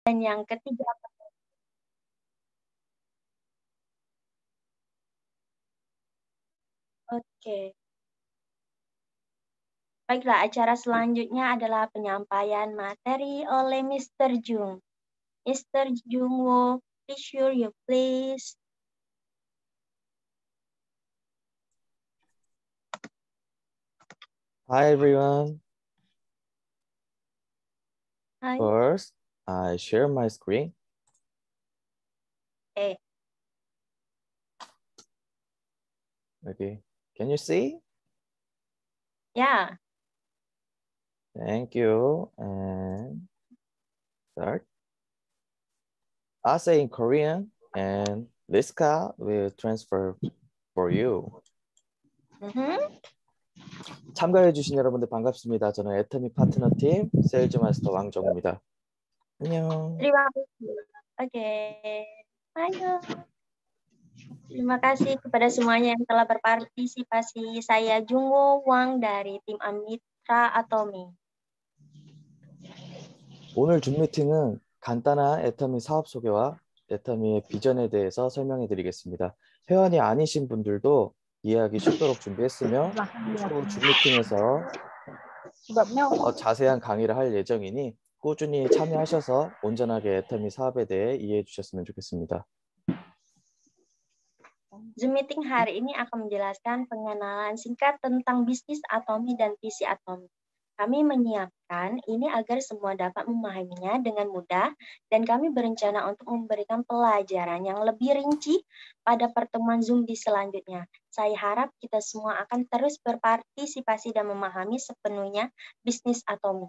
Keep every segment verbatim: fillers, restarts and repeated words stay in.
Dan yang ketiga, oke. Baiklah, acara selanjutnya adalah penyampaian materi oleh mister Jung. mister Jung Woo, please share you please. Hi everyone. Hi. First, I share my screen. Okay. Okay. Can you see? Yeah. Thank you. And start. I'll say in Korean and Liska will transfer for you. Mm-hmm. 참가해주신 여러분들 반갑습니다. 저는 애터미 파트너 팀 세일즈 마스터 왕정우입니다. 안녕. Terima kasih. Oke. Ayo. Terima kasih kepada semuanya yang telah berpartisipasi. Saya Jungwo Wang dari tim Amitra Atomi. 오늘 줌 미팅은 간단한 애터미 사업 소개와 애터미의 비전에 대해서 설명해 드리겠습니다. 회원이 아니신 분들도 이해하기 쉽도록 준비했으며 또 줌 미팅에서 어, 자세한 강의를 할 예정이니 꾸준히 참여하셔서 온전하게 애터미 사업에 대해 이해해 주셨으면 좋겠습니다. Zoom meeting hari ini akan menjelaskan pengenalan singkat tentang bisnis Atomi dan visi Atomi. Kami menyiapkan ini agar semua dapat memahaminya dengan mudah dan kami berencana untuk memberikan pelajaran yang lebih rinci pada pertemuan Zoom di selanjutnya. Saya harap kita semua akan terus berpartisipasi dan memahami sepenuhnya bisnis Atomi.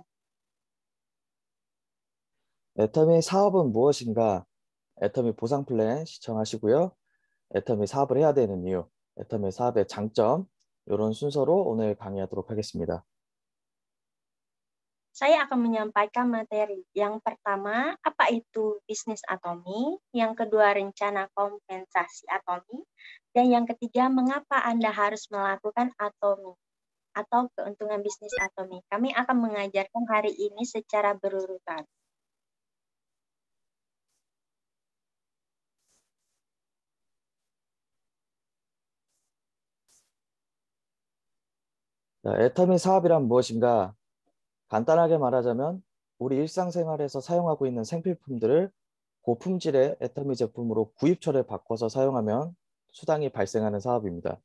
애터미 사업은 무엇인가? 애터미 보상 플랜 시청하시고요. 애터미 사업을 해야 되는 이유, 애터미 사업의 장점, 이런 순서로 오늘 강의하도록 하겠습니다. Saya akan menyampaikan materi. Yang pertama, apa itu bisnis Atomi? Yang kedua, rencana kompensasi Atomi. Dan yang ketiga, mengapa Anda harus melakukan Atomi atau keuntungan bisnis Atomi. Kami akan mengajarkan hari ini secara berurutan. 자, 애터미 사업이란 무엇인가? 간단하게 말하자면 우리 일상생활에서 사용하고 있는 생필품들을 고품질의 애터미 제품으로 구입처를 바꿔서 사용하면 수당이 발생하는 사업입니다.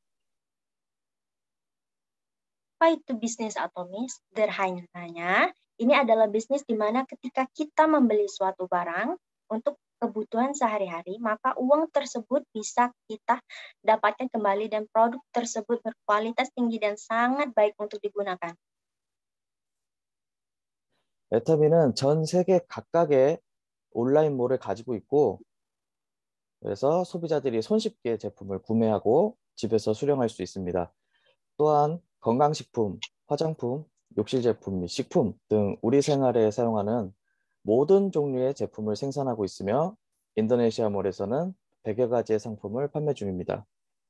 Apa itu bisnis Atomi? Sederhananya, ini adalah bisnis di mana ketika kita membeli suatu barang untuk kebutuhan sehari-hari, maka uang tersebut bisa kita dapatkan kembali dan produk tersebut berkualitas tinggi dan sangat baik untuk digunakan. 애터미는 전 세계 각각의 온라인몰을 가지고 있고 그래서 소비자들이 손쉽게 제품을 구매하고 집에서 수령할 수 있습니다. 또한 건강식품, 화장품, 욕실 제품 및 식품 등 우리 생활에 사용하는 모든 종류의 제품을 생산하고 있으며 인도네시아몰에서는 백여 가지의 상품을 판매 중입니다.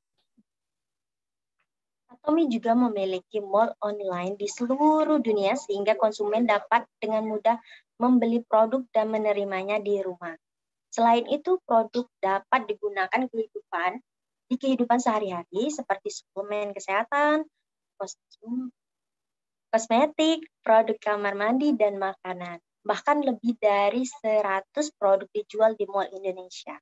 Atomi juga memiliki mall online di seluruh dunia sehingga konsumen dapat dengan mudah membeli produk dan menerimanya di rumah. Selain itu, produk dapat digunakan kehidupan di kehidupan sehari-hari seperti suplemen kesehatan, kostum, kosmetik, produk kamar mandi, dan makanan. Bahkan lebih dari seratus produk dijual di mall Indonesia.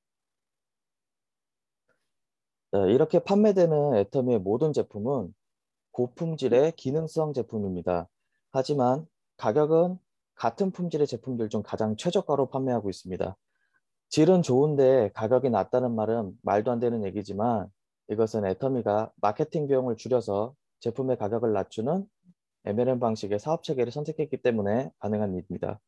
네, 이렇게 판매되는 애터미의 모든 제품은 고품질의 기능성 제품입니다. 하지만 가격은 같은 품질의 제품들 중 가장 최저가로 판매하고 있습니다. 질은 좋은데 가격이 낮다는 말은 말도 안 되는 얘기지만 이것은 애터미가 마케팅 비용을 줄여서 제품의 가격을 낮추는 엠엘엠 방식의 사업 체계를 선택했기 때문에 가능한 일입니다.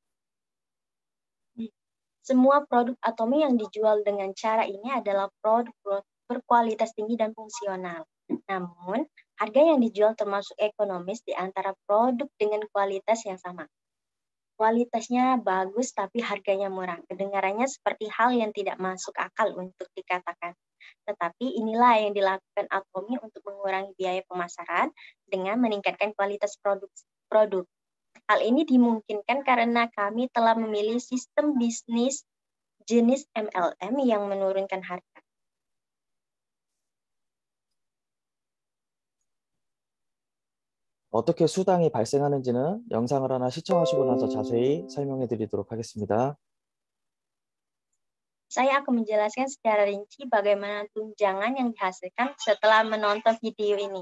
Semua produk Atomi yang dijual dengan cara ini adalah produk berkualitas tinggi dan fungsional. Namun, harga yang dijual termasuk ekonomis di antara produk dengan kualitas yang sama. Kualitasnya bagus tapi harganya murah. Kedengarannya seperti hal yang tidak masuk akal untuk dikatakan. Tetapi inilah yang dilakukan Atomi untuk mengurangi biaya pemasaran dengan meningkatkan kualitas produk. produk. Hal ini dimungkinkan karena kami telah memilih sistem bisnis jenis M L M yang menurunkan harga. 어떻게 수당이 발생하는지는 영상을 하나 시청하시고 나서 자세히 설명해 드리도록 하겠습니다. Saya akan menjelaskan secara rinci bagaimana tunjangan yang dihasilkan setelah menonton video ini.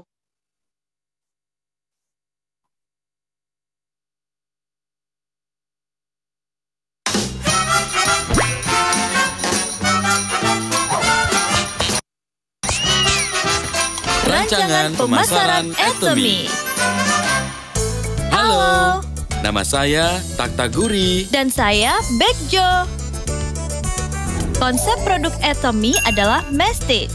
Rancangan Pemasaran Atomy. Halo, nama saya Taktaguri. Dan saya Bekjo. Konsep produk Atomy adalah Mestage.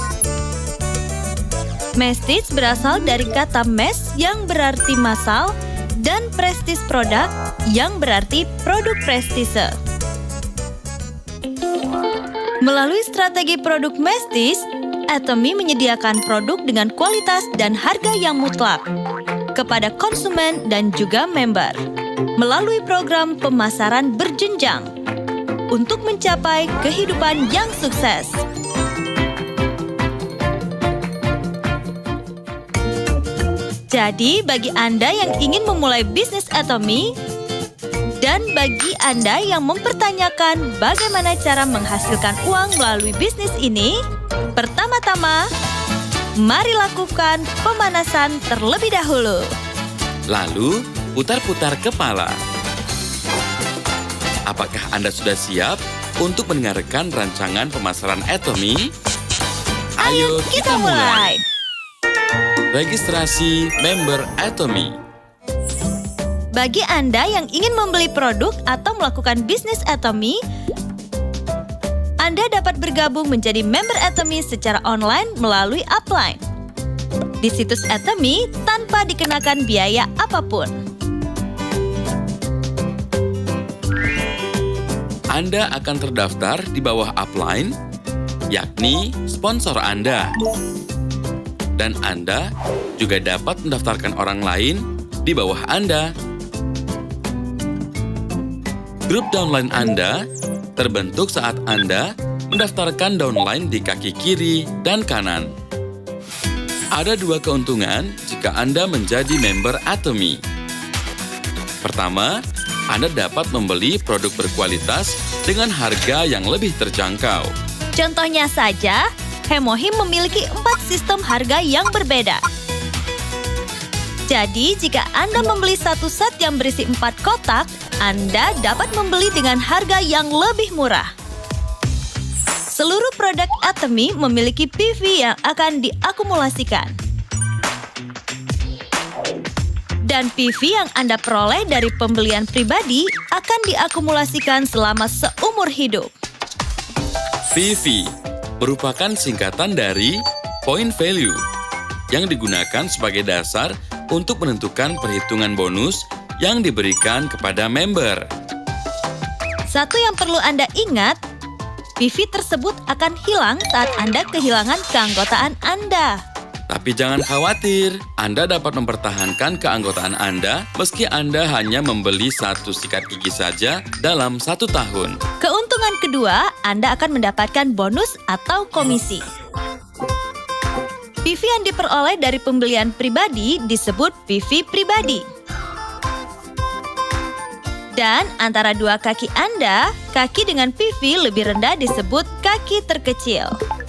Mestage berasal dari kata mes yang berarti massal dan prestige produk yang berarti produk prestise. Melalui strategi produk Mestage, Atomy menyediakan produk dengan kualitas dan harga yang mutlak kepada konsumen dan juga member melalui program pemasaran berjenjang untuk mencapai kehidupan yang sukses. Jadi, bagi Anda yang ingin memulai bisnis Atomy dan bagi Anda yang mempertanyakan bagaimana cara menghasilkan uang melalui bisnis ini, pertama-tama, mari lakukan pemanasan terlebih dahulu. Lalu, putar-putar kepala. Apakah Anda sudah siap untuk mendengarkan rancangan pemasaran Atomy? Ayo kita mulai! Registrasi member Atomy. Bagi Anda yang ingin membeli produk atau melakukan bisnis Atomy, Anda dapat bergabung menjadi member Atomy secara online melalui upline di situs Atomy tanpa dikenakan biaya apapun. Anda akan terdaftar di bawah upline, yakni sponsor Anda. Dan Anda juga dapat mendaftarkan orang lain di bawah Anda. Grup downline Anda terbentuk saat Anda mendaftarkan downline di kaki kiri dan kanan. Ada dua keuntungan jika Anda menjadi member Atomy. Pertama, Anda dapat membeli produk berkualitas dengan harga yang lebih terjangkau. Contohnya saja, Hemohim memiliki empat sistem harga yang berbeda. Jadi, jika Anda membeli satu set yang berisi empat kotak, Anda dapat membeli dengan harga yang lebih murah. Seluruh produk Atomy memiliki P V yang akan diakumulasikan. Dan P V yang Anda peroleh dari pembelian pribadi akan diakumulasikan selama seumur hidup. P V merupakan singkatan dari point value yang digunakan sebagai dasar untuk menentukan perhitungan bonus yang diberikan kepada member. Satu yang perlu Anda ingat, P V tersebut akan hilang saat Anda kehilangan keanggotaan Anda. Tapi jangan khawatir, Anda dapat mempertahankan keanggotaan Anda meski Anda hanya membeli satu sikat gigi saja dalam satu tahun. Keuntungan kedua, Anda akan mendapatkan bonus atau komisi. P V yang diperoleh dari pembelian pribadi disebut P V pribadi. Dan antara dua kaki Anda, kaki dengan P V lebih rendah disebut kaki terkecil.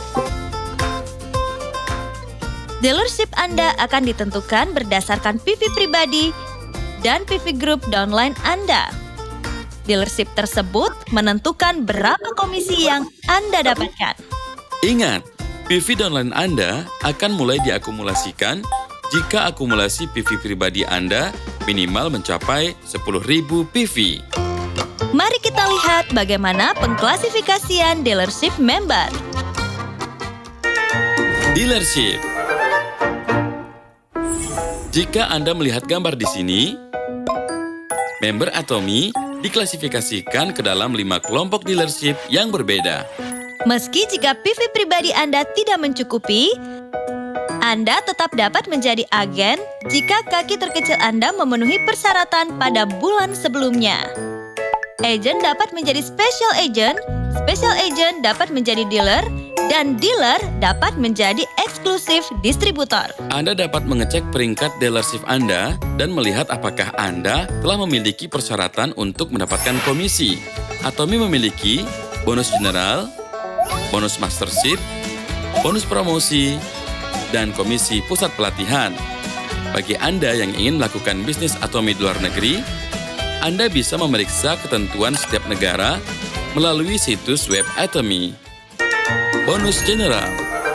Dealership Anda akan ditentukan berdasarkan P V pribadi dan P V grup downline Anda. Dealership tersebut menentukan berapa komisi yang Anda dapatkan. Ingat, P V downline Anda akan mulai diakumulasikan jika akumulasi P V pribadi Anda minimal mencapai sepuluh ribu P V. Mari kita lihat bagaimana pengklasifikasian dealership member. Dealership. Jika Anda melihat gambar di sini, member Atomy diklasifikasikan ke dalam lima kelompok dealership yang berbeda. Meski jika P V pribadi Anda tidak mencukupi, Anda tetap dapat menjadi agen jika kaki terkecil Anda memenuhi persyaratan pada bulan sebelumnya. Agent dapat menjadi special agent, special agent dapat menjadi dealer, dan dealer dapat menjadi eksklusif distributor. Anda dapat mengecek peringkat dealership Anda dan melihat apakah Anda telah memiliki persyaratan untuk mendapatkan komisi. Atomy memiliki bonus general, bonus mastership, bonus promosi, dan komisi pusat pelatihan. Bagi Anda yang ingin melakukan bisnis Atomy di luar negeri, Anda bisa memeriksa ketentuan setiap negara melalui situs web Atomy. Bonus general.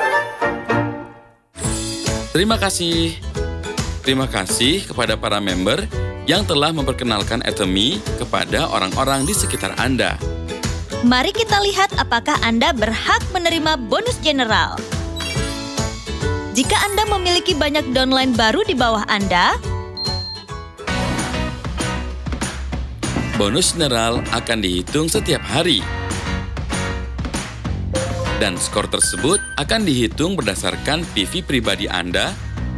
Terima kasih. Terima kasih kepada para member yang telah memperkenalkan Atomy kepada orang-orang di sekitar Anda. Mari kita lihat apakah Anda berhak menerima bonus general. Jika Anda memiliki banyak downline baru di bawah Anda, bonus general akan dihitung setiap hari. Dan skor tersebut akan dihitung berdasarkan P V pribadi Anda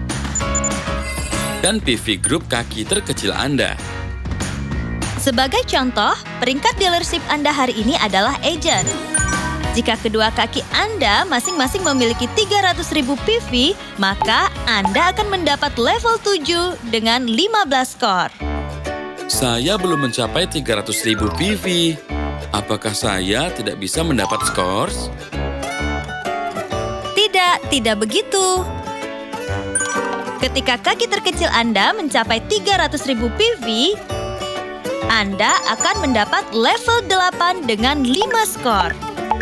dan P V grup kaki terkecil Anda. Sebagai contoh, peringkat dealership Anda hari ini adalah agent. Jika kedua kaki Anda masing-masing memiliki tiga ratus ribu P V, maka Anda akan mendapat level tujuh dengan lima belas skor. Saya belum mencapai tiga ratus ribu P V. Apakah saya tidak bisa mendapat skor? Tidak, tidak begitu. Ketika kaki terkecil Anda mencapai tiga ratus ribu P V, Anda akan mendapat level delapan dengan lima skor.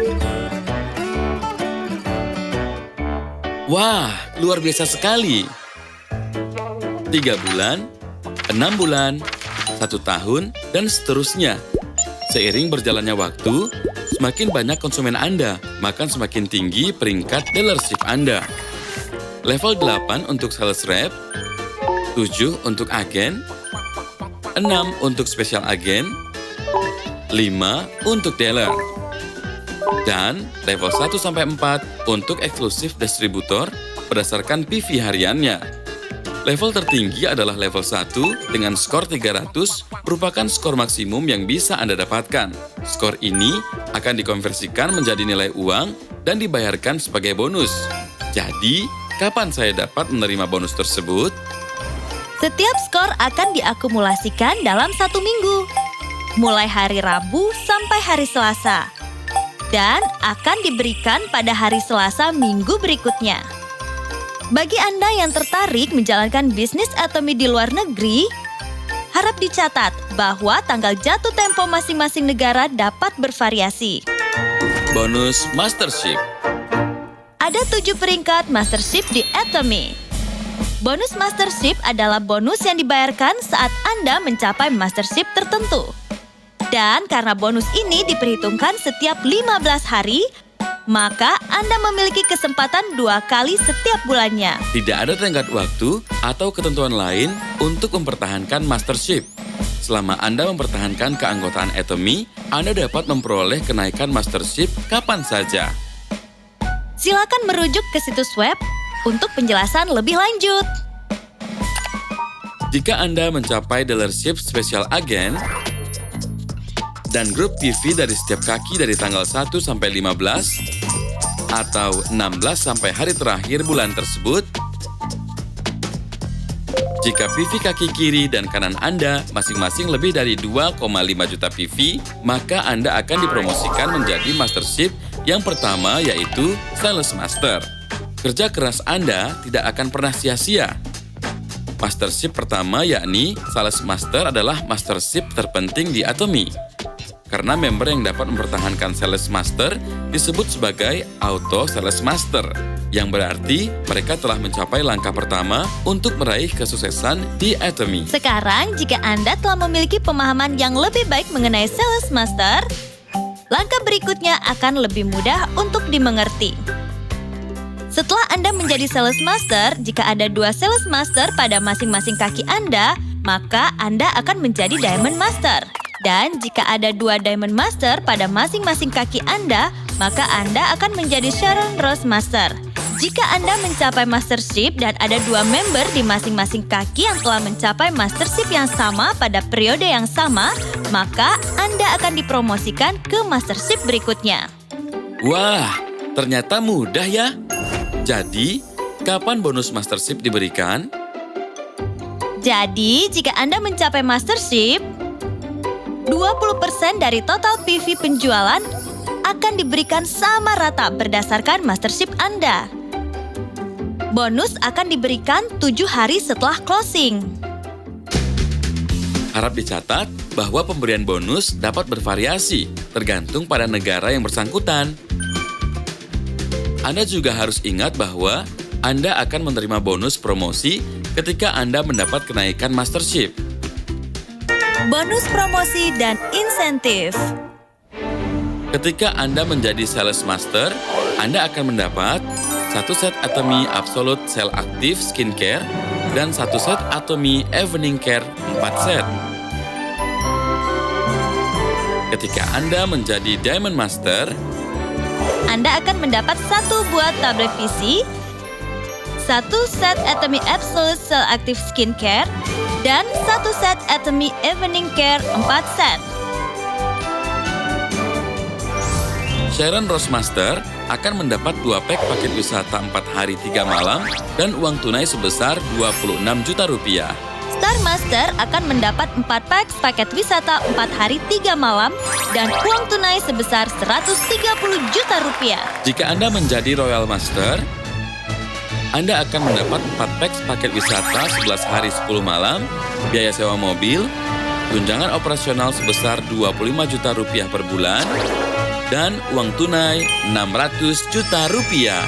Wah, luar biasa sekali. Tiga bulan, enam bulan, satu tahun, dan seterusnya. Seiring berjalannya waktu, semakin banyak konsumen Anda, maka semakin tinggi peringkat dealership Anda. Level delapan untuk sales rep, tujuh untuk agen, enam untuk special agen, lima untuk dealer. Dan level satu sampai empat untuk eksklusif distributor berdasarkan P V hariannya. Level tertinggi adalah level satu dengan skor tiga ratus merupakan skor maksimum yang bisa Anda dapatkan. Skor ini akan dikonversikan menjadi nilai uang dan dibayarkan sebagai bonus. Jadi, kapan saya dapat menerima bonus tersebut? Setiap skor akan diakumulasikan dalam satu minggu, mulai hari Rabu sampai hari Selasa, dan akan diberikan pada hari Selasa minggu berikutnya. Bagi Anda yang tertarik menjalankan bisnis Atomy di luar negeri, harap dicatat bahwa tanggal jatuh tempo masing-masing negara dapat bervariasi. Bonus Mastership. Ada tujuh peringkat Mastership di Atomy. Bonus Mastership adalah bonus yang dibayarkan saat Anda mencapai Mastership tertentu. Dan karena bonus ini diperhitungkan setiap lima belas hari, maka Anda memiliki kesempatan dua kali setiap bulannya. Tidak ada tenggat waktu atau ketentuan lain untuk mempertahankan Mastership. Selama Anda mempertahankan keanggotaan Atomy, Anda dapat memperoleh kenaikan Mastership kapan saja. Silakan merujuk ke situs web untuk penjelasan lebih lanjut. Jika Anda mencapai dealership special agent dan grup P V dari setiap kaki dari tanggal satu sampai lima belas atau enam belas sampai hari terakhir bulan tersebut, jika P V kaki kiri dan kanan Anda masing-masing lebih dari dua koma lima juta P V, maka Anda akan dipromosikan menjadi Mastership yang pertama, yaitu Sales Master. Kerja keras Anda tidak akan pernah sia-sia. Mastership pertama, yakni Sales Master, adalah Mastership terpenting di Atomy. Karena member yang dapat mempertahankan Sales Master disebut sebagai Auto Sales Master, yang berarti mereka telah mencapai langkah pertama untuk meraih kesuksesan di Atomy. Sekarang, jika Anda telah memiliki pemahaman yang lebih baik mengenai Sales Master, langkah berikutnya akan lebih mudah untuk dimengerti. Setelah Anda menjadi Sales Master, jika ada dua Sales Master pada masing-masing kaki Anda, maka Anda akan menjadi Diamond Master. Dan jika ada dua Diamond Master pada masing-masing kaki Anda, maka Anda akan menjadi Sharon Rose Master. Jika Anda mencapai mastership dan ada dua member di masing-masing kaki yang telah mencapai mastership yang sama pada periode yang sama, maka Anda akan dipromosikan ke mastership berikutnya. Wah, ternyata mudah ya. Jadi, kapan bonus mastership diberikan? Jadi, jika Anda mencapai mastership, dua puluh persen dari total P V penjualan akan diberikan sama rata berdasarkan mastership Anda. Bonus akan diberikan tujuh hari setelah closing. Harap dicatat bahwa pemberian bonus dapat bervariasi tergantung pada negara yang bersangkutan. Anda juga harus ingat bahwa Anda akan menerima bonus promosi ketika Anda mendapat kenaikan mastership. Bonus promosi dan insentif. Ketika Anda menjadi sales master, Anda akan mendapat satu set Atomy Absolute Cell Active Skincare dan satu set Atomy Evening Care empat set. Ketika Anda menjadi Diamond Master, Anda akan mendapat satu buah tablet visi, satu set Atomy Absolute Cell Active Skincare, dan satu set Atomy Evening Care empat set. Sharon Rose Master akan mendapat dua pack paket wisata empat hari tiga malam dan uang tunai sebesar dua puluh enam juta rupiah. Star Master akan mendapat empat pack paket wisata empat hari tiga malam dan uang tunai sebesar seratus tiga puluh juta rupiah. Jika Anda menjadi Royal Master, Anda akan mendapat empat pack paket wisata sebelas hari sepuluh malam, biaya sewa mobil, tunjangan operasional sebesar dua puluh lima juta rupiah per bulan, dan uang tunai enam ratus juta rupiah.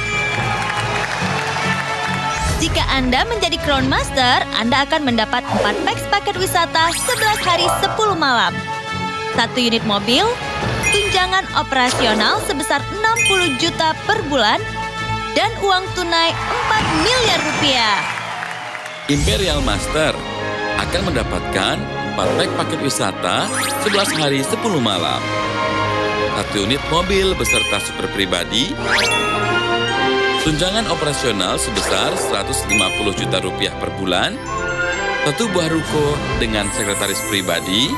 Jika Anda menjadi Crown Master, Anda akan mendapat empat pack paket wisata sebelas hari sepuluh malam, satu unit mobil, tunjangan operasional sebesar enam puluh juta per bulan, dan uang tunai empat miliar rupiah. Imperial Master akan mendapatkan empat pack paket wisata sebelas hari sepuluh malam, satu unit mobil beserta super pribadi, tunjangan operasional sebesar seratus lima puluh juta rupiah per bulan, satu buah ruko dengan sekretaris pribadi,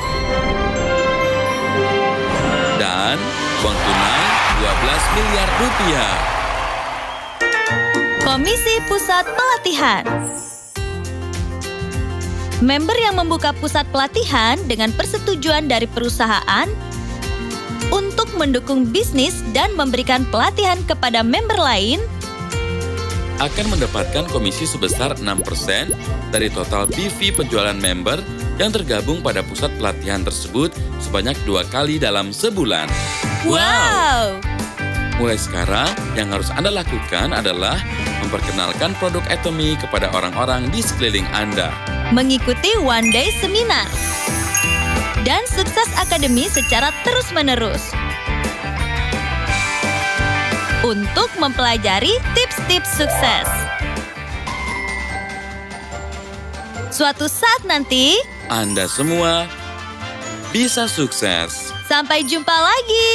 dan uang tunai dua belas miliar rupiah. Komisi Pusat Pelatihan. Member yang membuka pusat pelatihan dengan persetujuan dari perusahaan untuk mendukung bisnis dan memberikan pelatihan kepada member lain akan mendapatkan komisi sebesar enam persen dari total P V penjualan member yang tergabung pada pusat pelatihan tersebut sebanyak dua kali dalam sebulan. Wow! Mulai sekarang, yang harus Anda lakukan adalah memperkenalkan produk Atomy kepada orang-orang di sekeliling Anda. Mengikuti One Day Seminar. Dan sukses akademi secara terus-menerus. Untuk mempelajari tips-tips sukses. Suatu saat nanti, Anda semua bisa sukses. Sampai jumpa lagi.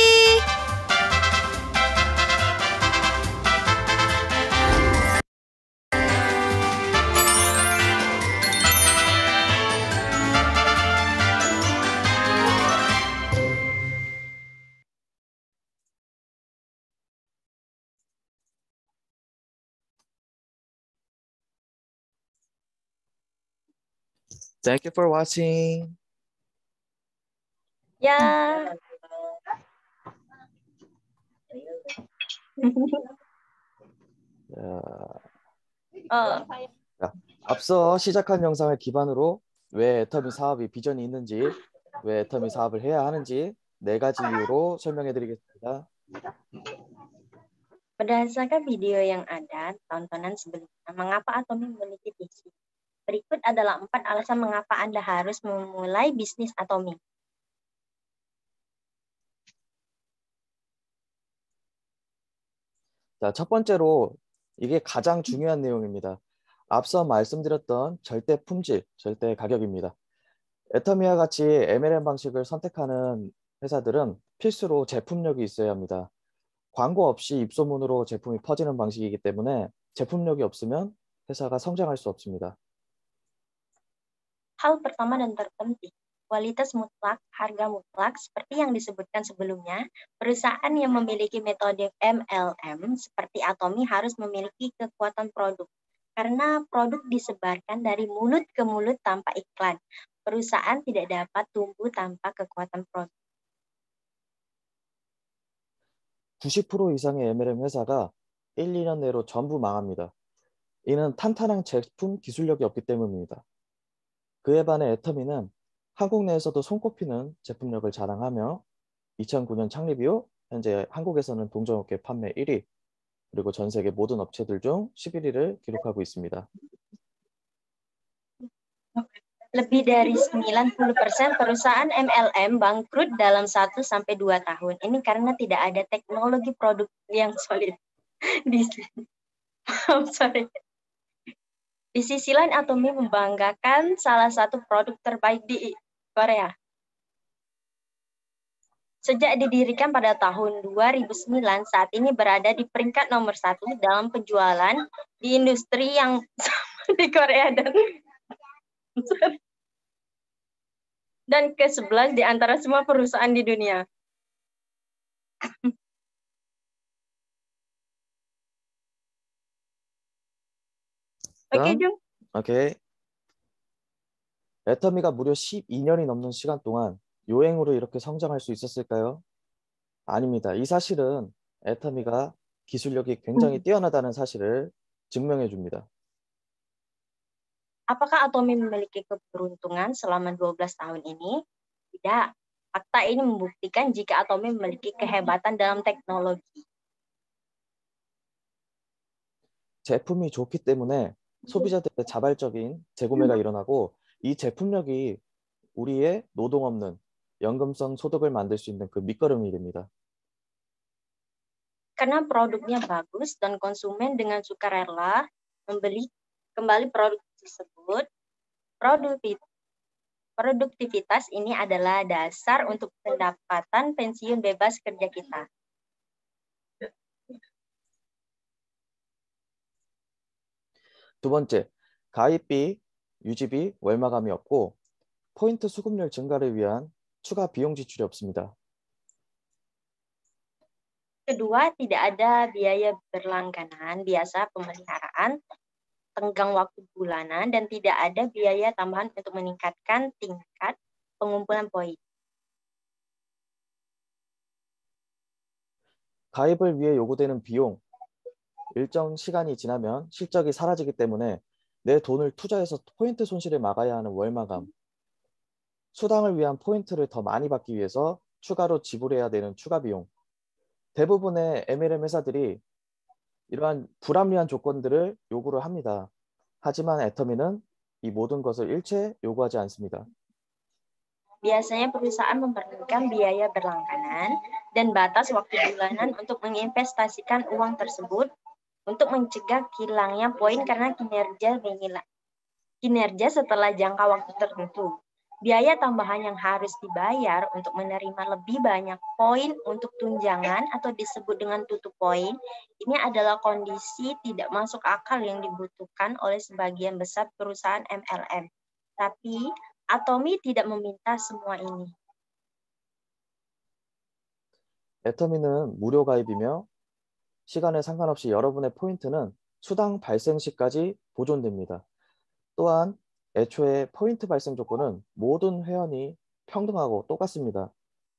Thank you for watching. Ya. 어. 자, 앞서 시작한 영상을 기반으로 왜 애터미 사업이 비전이 있는지, 왜 애터미 사업을 해야 하는지 네 가지 이유로 설명해 드리겠습니다. Berdasarkan video yang ada, tontonan sebelumnya, mengapa Atomy memiliki visi? Berikut adalah empat alasan mengapa Anda harus memulai bisnis Atomy. 자, 첫 번째로 이게 가장 중요한 내용입니다. 앞서 말씀드렸던 절대 품질, 절대 가격입니다. 애터미와 같이 엠엘엠 방식을 선택하는 회사들은 필수로 제품력이 있어야 합니다. 광고 없이 입소문으로 제품이 퍼지는 방식이기 때문에 제품력이 없으면 회사가 성장할 수 없습니다. Hal pertama dan terpenting, kualitas mutlak, harga mutlak, seperti yang disebutkan sebelumnya, perusahaan yang memiliki metode M L M seperti Atomy harus memiliki kekuatan produk. Karena produk disebarkan dari mulut ke mulut tanpa iklan. Perusahaan tidak dapat tumbuh tanpa kekuatan produk. 구십 퍼센트 이상의 엠엘엠 회사가 일, 이 년 내로 전부 망합니다. 이는 탄탄한 제품 기술력이 없기 때문입니다. 그에 반해 애터미는 한국 내에서도 손꼽히는 제품력을 자랑하며 이천구 년 창립 이후 현재 한국에서는 동종업계 판매 일 위, 그리고 전 세계 모든 업체들 중 십일 위를 기록하고 있습니다. Lebih dari sembilan puluh persen perusahaan M L M bangkrut dalam satu sampai dua tahun. Ini karena tidak ada teknologi produk yang solid. Di, oh, sorry. Di sisi lain, Atomy membanggakan salah satu produk terbaik di Korea. Sejak didirikan pada tahun dua ribu sembilan, saat ini berada di peringkat nomor satu dalam penjualan di industri yang sama di Korea dan dan ke sebelas di antara semua perusahaan di dunia. Oke, Jung. 오케이. 애터미가 무려 십이 년이 넘는 시간 동안 요행으로 이렇게 성장할 수 있었을까요? 아닙니다. 이 사실은 애터미가 기술력이 굉장히 뛰어나다는 사실을 증명해 줍니다. Apakah Atomy memiliki keberuntungan selama dua belas tahun ini? Tidak. Fakta ini membuktikan jika Atomy memiliki kehebatan dalam teknologi. 제품이 좋기 때문에 소비자들의 자발적인 재구매가 일어나고 이 제품력이 우리의 노동 없는 연금성 소득을 만들 수 있는 그 밑거름이 됩니다. Karena produknya bagus dan konsumen dengan sukarela membeli kembali produk tersebut, produktivitas ini adalah dasar untuk pendapatan pensiun bebas kerja kita. 두 번째, 가입비, 유지비, 월마감이 없고 포인트 수급률 증가를 위한 추가 비용 지출이 없습니다. Kedua, tidak ada biaya berlangganan, biasa pemeliharaan, tenggang waktu bulanan, dan tidak ada biaya tambahan untuk meningkatkan tingkat pengumpulan poin. 가입을 위해 요구되는 비용, 일정 시간이 지나면 실적이 사라지기 때문에 내 돈을 투자해서 포인트 손실을 막아야 하는 월마감, 수당을 위한 포인트를 더 많이 받기 위해서 추가로 지불해야 되는 추가 비용, 대부분의 엠엘엠 회사들이 이러한 불합리한 조건들을 요구를 합니다. 하지만 애터미는 이 모든 것을 일체 요구하지 않습니다. Biasanya perusahaan memperlukan biaya berlangganan dan batas waktu bulanan untuk menginvestasikan uang tersebut untuk mencegah hilangnya poin karena kinerja menghilang. Kinerja setelah jangka waktu tertentu. Biaya tambahan yang harus dibayar untuk menerima lebih banyak poin untuk tunjangan atau disebut dengan tutup poin, ini adalah kondisi tidak masuk akal yang dibutuhkan oleh sebagian besar perusahaan M L M. Tapi Atomy tidak meminta semua ini. 애터미는 무료 가입이며 시간에 상관없이 여러분의 포인트는 수당 발생 시까지 보존됩니다. 또한 애초에 포인트 발생 조건은 모든 회원이 평등하고 똑같습니다.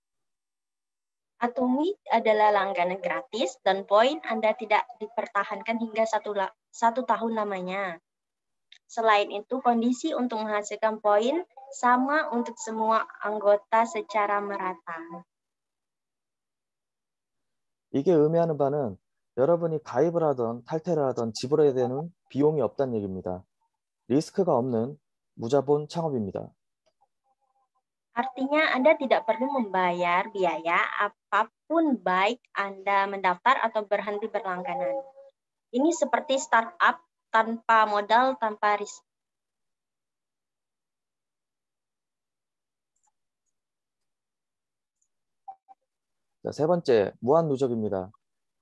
Atomy adalah langganan gratis dan poin Anda tidak dipertahankan hingga satu, satu tahun lamanya. Selain itu, kondisi untuk menghasilkan poin sama untuk semua anggota secara merata. 이게 의미하는 바는 여러분이 가입을 하던 탈퇴를 하던 지불해야 되는 비용이 없다는 얘기입니다. 리스크가 없는 무자본 창업입니다. Artinya Anda tidak perlu membayar biaya apapun baik Anda mendaftar atau berhenti berlangganan. Ini seperti startup tanpa modal, tanpa risiko. 자, 세 번째, 무한 누적입니다.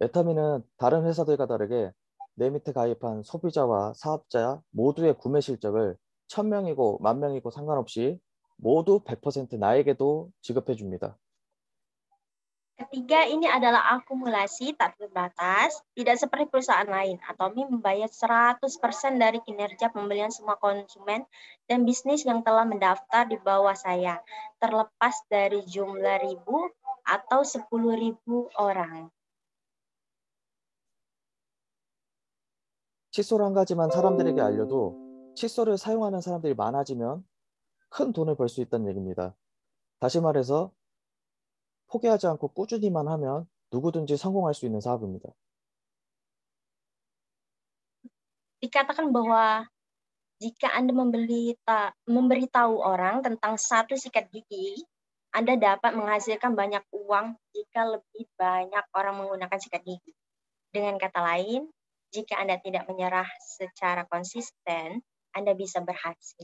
애터미는 다른 회사들과 다르게 내 밑에 가입한 소비자와 사업자 모두의 구매 실적을 천 명이고 만 명이고 상관없이 모두 백 퍼센트 나에게도 지급해 줍니다. Ketiga, ini adalah akumulasi tak terbatas, tidak seperti perusahaan lain. Atomi membayar seratus persen dari kinerja pembelian semua konsumen dan bisnis yang telah mendaftar di bawah saya, terlepas dari jumlah ribu atau sepuluh ribu orang. 칫솔 한 가지만 사람들에게 알려도 칫솔을 사용하는 사람들이 많아지면 큰 돈을 벌 수 있다는 얘기입니다. 다시 말해서 포기하지 않고 꾸준히만 하면 누구든지 성공할 수 있는 사업입니다. Dikatakan bahwa jika Anda membeli ta, memberitahu orang tentang satu sikat gigi, Anda dapat menghasilkan banyak uang jika lebih banyak orang menggunakan sikat gigi. Dengan kata lain, jika Anda tidak menyerah secara konsisten, Anda bisa berhasil.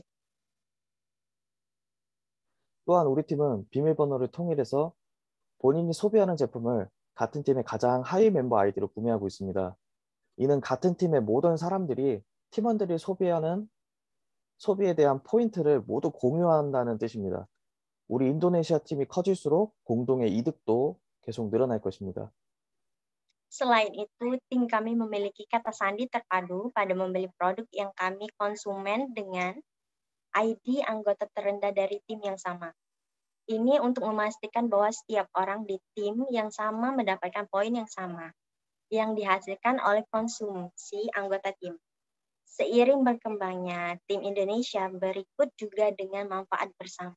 또한 우리 팀은 비밀번호를 통일해서 본인이 소비하는 제품을 같은 팀의 가장 하위 멤버 아이디로 구매하고 있습니다. 이는 같은 팀의 모든 사람들이 팀원들이 소비하는 소비에 대한 포인트를 모두 공유한다는 뜻입니다. 우리 인도네시아 팀이 커질수록 공동의 이득도 계속 늘어날 것입니다. Selain itu, tim kami memiliki kata sandi terpadu pada membeli produk yang kami konsumen dengan I D anggota terendah dari tim yang sama. Ini untuk memastikan bahwa setiap orang di tim yang sama mendapatkan poin yang sama yang dihasilkan oleh konsumsi anggota tim. Seiring berkembangnya tim Indonesia berikut juga dengan manfaat bersama.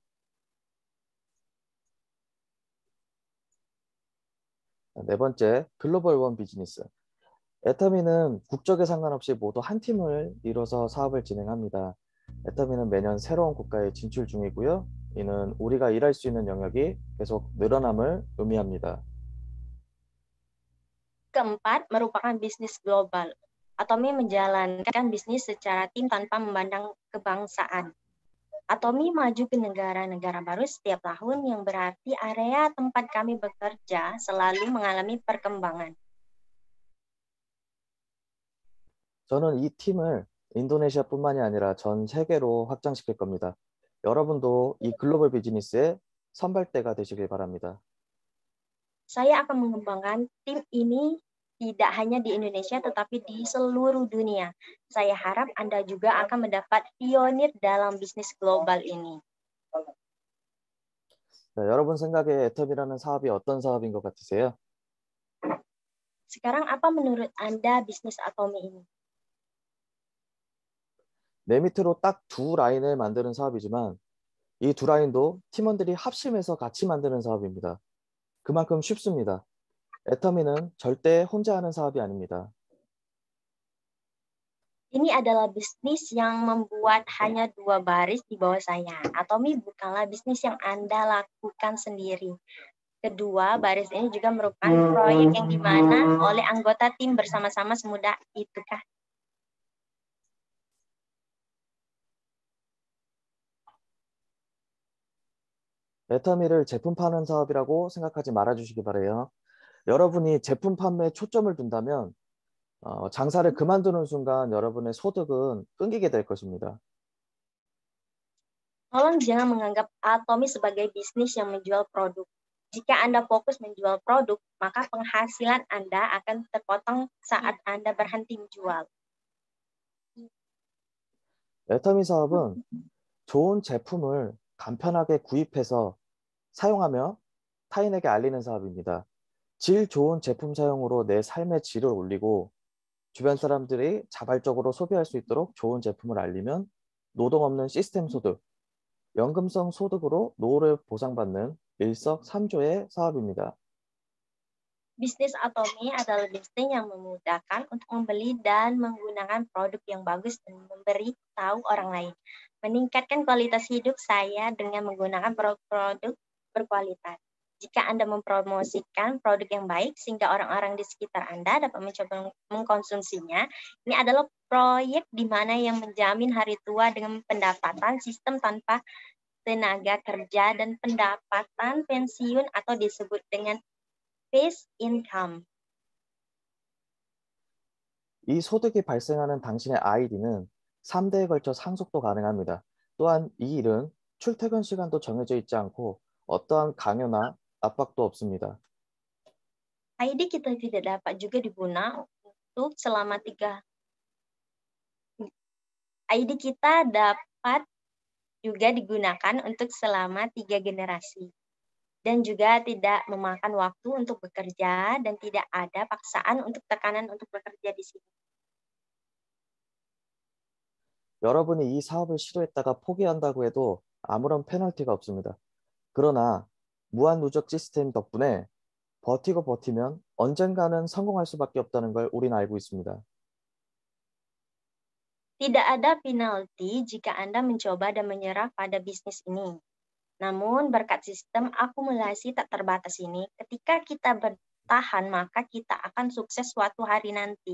네 번째, 글로벌 원 비즈니스. 애터미는 국적에 상관없이 모두 한 팀을 이뤄서 사업을 진행합니다. 애터미는 매년 새로운 국가에 진출 중이고요. 이는 우리가 일할 수 있는 영역이 계속 늘어남을 의미합니다. Keempat, merupakan bisnis global. Atomi menjalankan bisnis secara tim tanpa memandang kebangsaan. Atomi maju ke negara-negara baru setiap tahun yang berarti area tempat kami bekerja selalu mengalami perkembangan. 저는 이 팀을 인도네시아뿐만이 아니라 전 세계로 확장시킬 겁니다. 여러분도 이 글로벌 비즈니스의 선발대가 되시길 바랍니다. Saya akan mengembangkan tim ini tidak hanya di Indonesia tetapi di seluruh dunia. Saya harap Anda juga akan mendapat pionir dalam bisnis global ini. 네, 여러분 생각에 애터미라는 사업이 어떤 사업인 것 같으세요? Sekarang apa menurut Anda bisnis Atomi ini? 내 밑으로 딱 두 라인을 만드는 사업이지만 이 두 라인도 팀원들이 합심해서 같이 만드는 사업입니다. 그만큼 쉽습니다. 애터미는 절대 혼자 하는 사업이 아닙니다. Ini adalah bisnis yang membuat hanya dua baris di bawah saya. Atomi bukanlah bisnis yang Anda lakukan sendiri. Kedua, baris ini juga merupakan proyek yang dimana oleh anggota tim bersama-sama semudah itukah? 애터미를 제품 파는 사업이라고 생각하지 말아주시기 바라요. 여러분이 제품 판매에 초점을 둔다면 어, 장사를 그만두는 순간 여러분의 소득은 끊기게 될 것입니다. Tolong jangan menganggap Atomi sebagai bisnis yang menjual produk. Jika Anda fokus menjual produk, maka penghasilan Anda akan terpotong saat Anda berhenti menjual. 애터미 사업은 좋은 제품을 간편하게 구입해서 사용하며 타인에게 알리는 사업입니다. 질 좋은 제품 사용으로 내 삶의 질을 올리고 주변 사람들이 자발적으로 소비할 수 있도록 좋은 제품을 알리면 노동 없는 시스템 소득, 연금성 소득으로 노후를 보상받는 일석삼조의 사업입니다. Bisnis Atomi adalah bisnis yang memudahkan untuk membeli dan menggunakan produk yang bagus dan memberi tahu orang lain. Meningkatkan kualitas hidup saya dengan menggunakan produk berkualitas. Jika Anda mempromosikan produk yang baik sehingga orang-orang di sekitar Anda dapat mencoba mengkonsumsinya, ini adalah proyek di mana yang menjamin hari tua dengan pendapatan sistem tanpa tenaga kerja dan pendapatan pensiun atau disebut dengan passive income. 이 소득이 발생하는 당신의 아이디는 삼 대에 걸쳐 상속도 가능합니다. 또한 이 일은 출퇴근 시간도 정해져 있지 않고 어떠한 강요나 압박도 없습니다. I D kita tidak dapat juga digunakan untuk selama tiga I D kita dapat juga digunakan untuk selama tiga generasi dan juga tidak memakan waktu untuk bekerja dan tidak ada paksaan untuk tekanan untuk bekerja di sini. 여러분이 이 사업을 시도했다가 포기한다고 해도 아무런 페널티가 없습니다. 그러나 무한 누적 시스템 덕분에 버티고 버티면 언젠가는 성공할 수밖에 없다는 걸 우린 알고 있습니다. Tidak ada penalti jika Anda mencoba dan menyerah pada bisnis ini. Namun, berkat sistem akumulasi tak terbatas ini, ketika kita bertahan, maka kita akan sukses suatu hari nanti.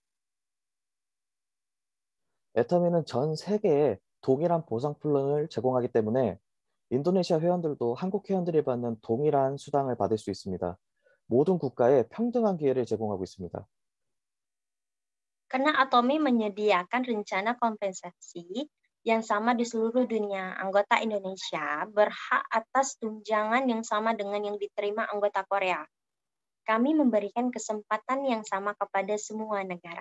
애터미는 전 세계에 동일한 보상 플랜을 제공하기 때문에 인도네시아 회원들도 한국 회원들이 받는 동일한 수당을 받을 수 있습니다. 모든 국가에 평등한 기회를 제공하고 있습니다. Karena Atomi menyediakan rencana kompensasi yang sama di seluruh dunia, anggota Indonesia berhak atas tunjangan yang sama dengan yang diterima anggota Korea. Kami memberikan kesempatan yang sama kepada semua negara.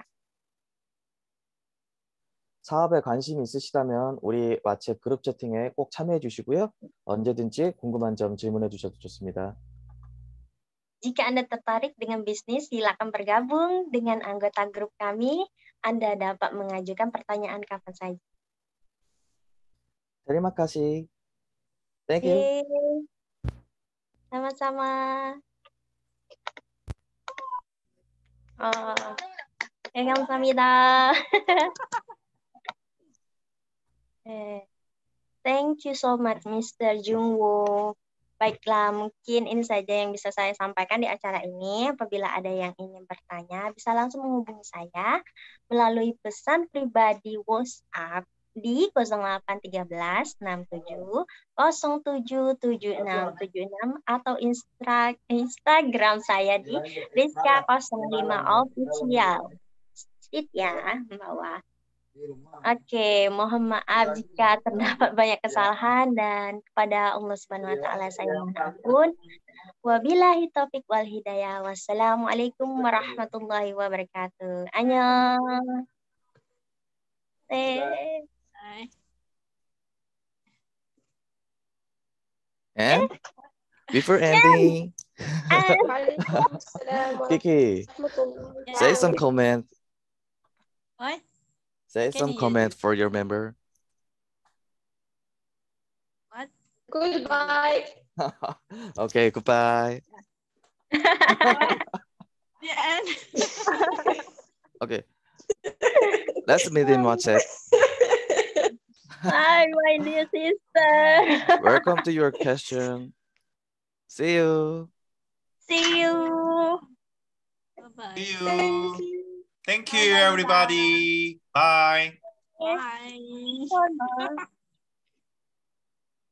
사업에 관심이 있으시다면 우리 왓츠앱 그룹 채팅에 꼭 참여해 주시고요. 언제든지 궁금한 점 질문해 주셔도 좋습니다. Jika Anda tertarik dengan bisnis, silakan bergabung dengan anggota grup kami. Anda dapat mengajukan pertanyaan kapan saja. Terima kasih. Thank you. Oke. Sama-sama. Oh, 네, 감사합니다. Thank you so much, Mister Jungwoo. Baiklah, mungkin ini saja yang bisa saya sampaikan di acara ini. Apabila ada yang ingin bertanya, bisa langsung menghubungi saya melalui pesan pribadi WhatsApp di nol delapan satu tiga enam tujuh nol tujuh tujuh enam tujuh enam atau instra, Instagram saya di Rizka nol lima Official. Sit ya, bawah. Oke, mohon maaf jika terdapat banyak kesalahan dan kepada Allah Subhanahu wa taala saya mohon ampun. Wabillahi taufik wal hidayah. Wassalamualaikum warahmatullahi wabarakatuh. Annyeong. Eh. And before ending, Kiki, say some comment. What? Say Can some you- comment for your member. What? Goodbye. Okay, goodbye. The end. Okay. Let's meet in WhatsApp. Hi, my dear sister. Welcome to your question. See you. See you. Bye-bye. See you. Thank you. Thank you, everybody. Bye. Bye. Bye.